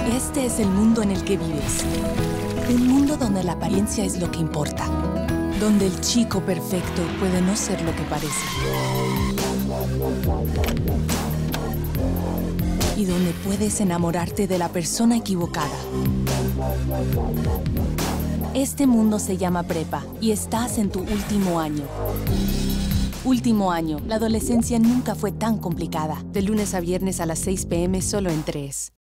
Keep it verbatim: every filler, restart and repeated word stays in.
Este es el mundo en el que vives. Un mundo donde la apariencia es lo que importa. Donde el chico perfecto puede no ser lo que parece. Y donde puedes enamorarte de la persona equivocada. Este mundo se llama prepa y estás en tu último año. Último año. La adolescencia nunca fue tan complicada. De lunes a viernes a las seis p m solo en tres.